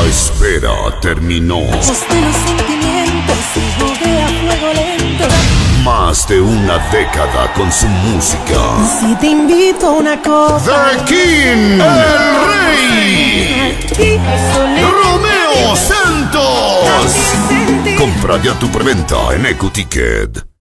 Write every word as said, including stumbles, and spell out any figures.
espera terminó. Voz de los sentimientos, hijo de a fuego lento. Más de una década con su música. Si te invito a una copa, The King, el Rey, aquí solemos Romeo Santos. sentir. Compra ya tu preventa en Ecuticket.